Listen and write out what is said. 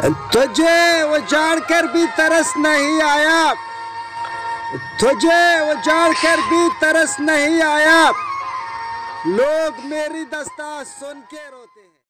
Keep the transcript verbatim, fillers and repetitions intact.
तुझे वो जानकर भी तरस नहीं आया, तुझे वो जानकर भी तरस नहीं आया, लोग मेरी दास्तां सुन के रोते हैं।